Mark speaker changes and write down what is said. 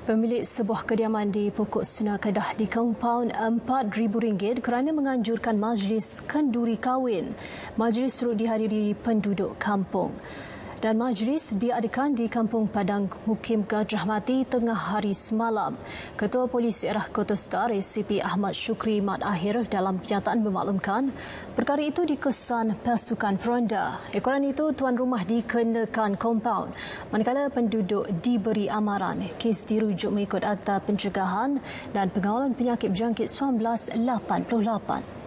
Speaker 1: Pemilik sebuah kediaman di Pokok Suna Kedah di Kompaun RM4,000 kerana menganjurkan majlis kenduri kahwin. Majlis turut dihadiri penduduk kampung. Dan majlis diadakan di Kampung Padang Mukim Gajah Mati tengah hari semalam. Ketua Polis Daerah Kota Star ACP Ahmad Syukri Mat Akhir dalam kenyataan memaklumkan perkara itu dikesan pasukan peronda. Ekoran itu tuan rumah dikenakan kompaun manakala penduduk diberi amaran. Kes dirujuk mengikut Akta Pencegahan dan Pengawalan Penyakit Berjangkit 1988.